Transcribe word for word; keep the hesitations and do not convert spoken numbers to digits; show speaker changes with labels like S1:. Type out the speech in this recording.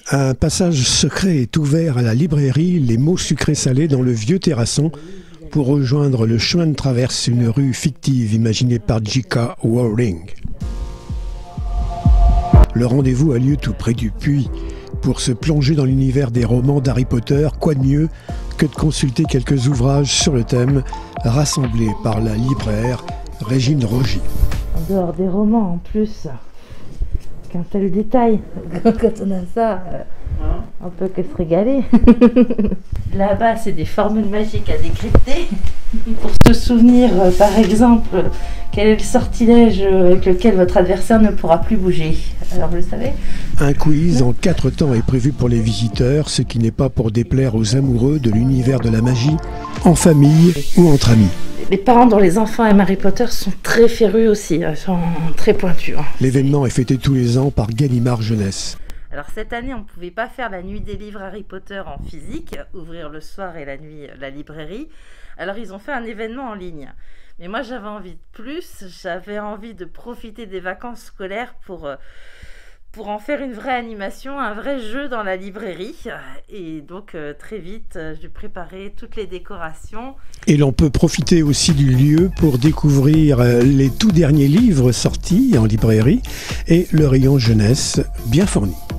S1: Un passage secret est ouvert à la librairie Les Mots Sucrés Salés dans le vieux terrasson pour rejoindre le chemin de traverse, une rue fictive imaginée par J K Rowling. Le rendez-vous a lieu tout près du puits. Pour se plonger dans l'univers des romans d'Harry Potter, quoi de mieux que de consulter quelques ouvrages sur le thème rassemblés par la libraire Régine Rogy.
S2: En dehors des romans en plus, qu'un tel détail, quand on a ça, on peut que se régaler. Là-bas, c'est des formules magiques à décrypter pour se souvenir, par exemple, quel est le sortilège avec lequel votre adversaire ne pourra plus bouger. Alors, vous le savez ?
S1: Un quiz en quatre temps est prévu pour les visiteurs, ce qui n'est pas pour déplaire aux amoureux de l'univers de la magie, en famille ou entre amis.
S2: Les parents dont les enfants aiment Harry Potter sont très férus aussi, ils sont très pointus.
S1: L'événement est fêté tous les ans par Gallimard Jeunesse.
S2: Alors cette année, on ne pouvait pas faire la nuit des livres Harry Potter en physique, ouvrir le soir et la nuit la librairie. Alors ils ont fait un événement en ligne. Mais moi j'avais envie de plus, j'avais envie de profiter des vacances scolaires pour, pour en faire une vraie animation, un vrai jeu dans la librairie. Et donc euh, très vite, j'ai préparé toutes les décorations.
S1: Et l'on peut profiter aussi du lieu pour découvrir les tout derniers livres sortis en librairie et le rayon jeunesse bien fourni.